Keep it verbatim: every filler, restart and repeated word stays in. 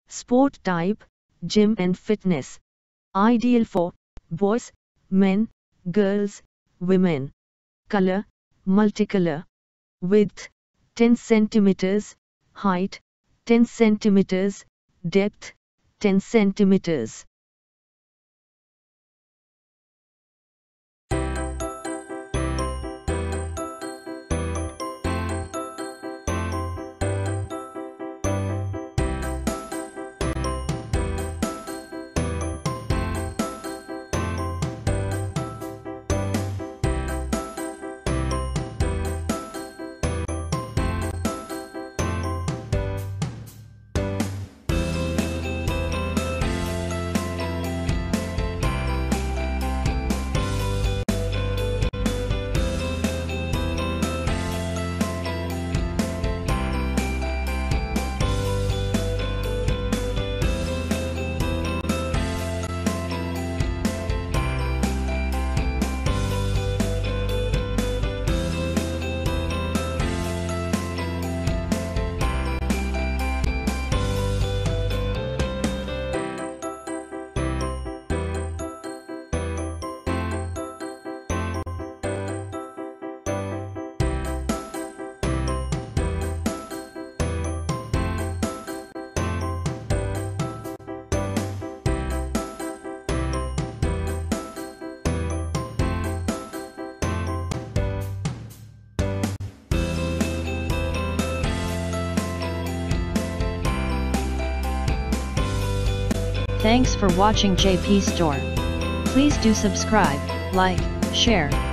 Sport type, gym and fitness. Ideal for boys, men, girls, women. Color, multicolor. Width, ten centimeters. Height, ten centimeters. Depth, ten centimeters. Thanks for watching J P Store. Please do subscribe, like, share,